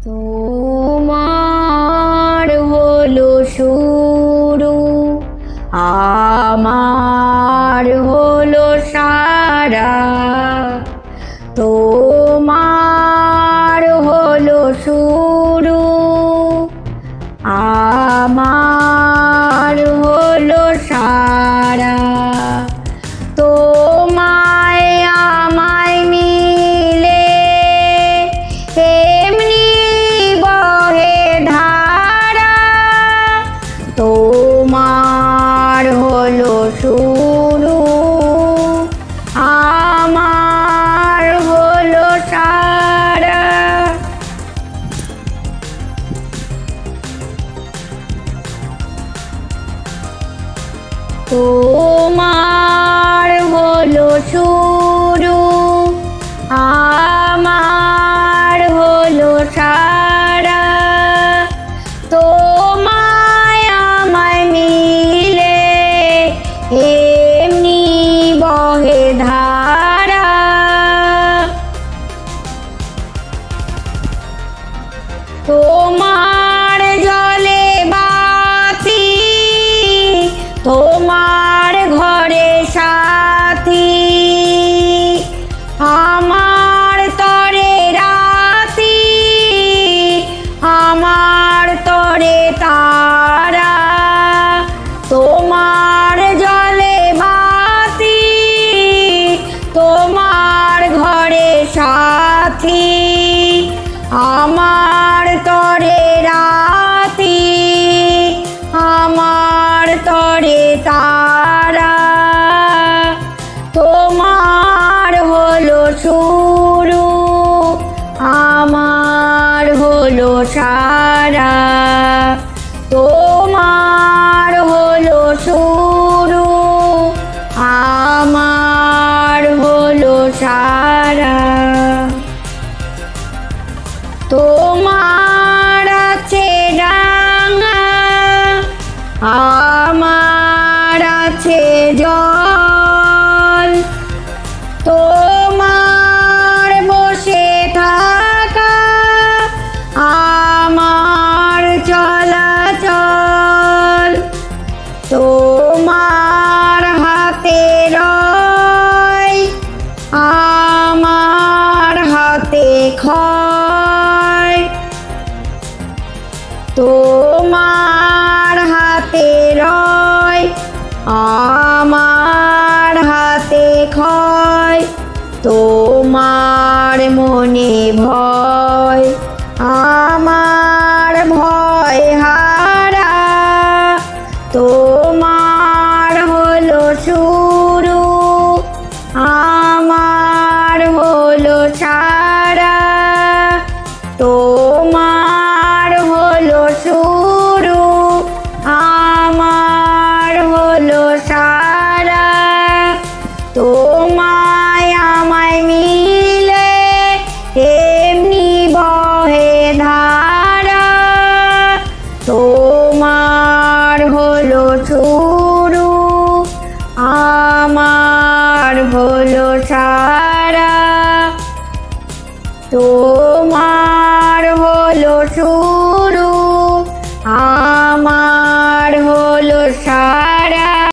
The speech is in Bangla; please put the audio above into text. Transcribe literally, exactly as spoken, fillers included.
তোমার হলো শুরু, আমার হলো সারা। তোমার হলো শুরু, আমার হলো সারা। তোমায় আমায় মিলে এমনি বহে ধারা। তোমার হলো শুরু, আমার হলো সারা। তোমার হলো শুরু, আমার হলো সারা। তোমায় আমায় মিলে এমনি বহে ধারা। তোমার জলে বাতি, তোমার ঘরে সাথী, আমার তরে রাতি, আমার তরে তারা। তোমার জলে বাতি, তোমার ঘরে সাথী, আমার তরে রাতি, আমার তরে তারা। তোমার হলো শুরু, আমার হলো সারা। তোমার হলো শুরু, আমার হলো সারা। তোমার আছে ডাঙা, আমার আছে জল। তোমার বসে থাকা, আমার চলাচল। তোমার হাতে রয়, আমার হাতে ক্ষয়। তোমার হাতে রয়, আমার হাতে ক্ষয়। তোমার মনে ভয়, আমার ভয় হারা। তোমার হলো